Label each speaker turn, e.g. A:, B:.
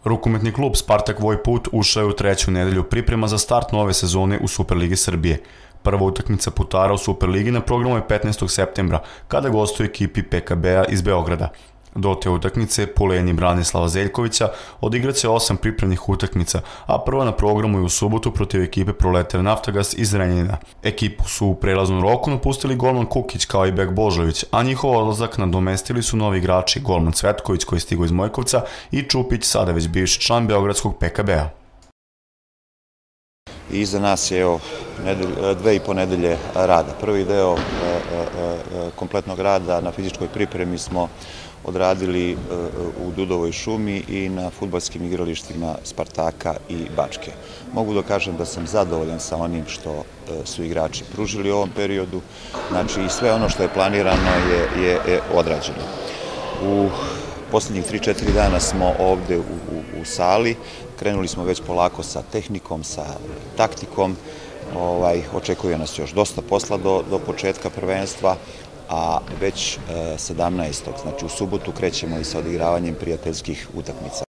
A: Rukometni klub Spartak Vojput ušao je u treću nedelju priprema za start nove sezone u Superligi Srbije. Prva utakmica putara u Superligi na programu je 15. septembra, kada gostuje ekipi PKB-a iz Beograda. Do te utakmice Puleni Branislava Zeljkovića odigraće 8 pripremnih utakmica, a prva na programu je u subotu protiv ekipe Proletar Naftagas iz Zrenjanina. Ekipu su u prelaznom roku napustili golman Kukić kao i bek Božović, a njihov odlazak nadomestili su novi igrači golman Cvetković koji stigo iz Mojkovca i Čupić, sada već bivši član beogradskog PKB-a.
B: Iza nas je 2,5 nedelje rada. Prvi deo kompletnog rada na fizičkoj pripremi smo odradili u Dudovoj šumi i na fudbalskim igralištima Spartaka i Bačke. Mogu da kažem da sam zadovoljan sa onim što su igrači pružili u ovom periodu, znači i sve ono što je planirano je odrađeno. U poslednjih 3-4 dana smo ovde u sali, krenuli smo već polako sa tehnikom, sa taktikom, očekuje nas još dosta posla do početka prvenstva, a već 17. znači u subotu krećemo i sa odigravanjem prijateljskih utakmica.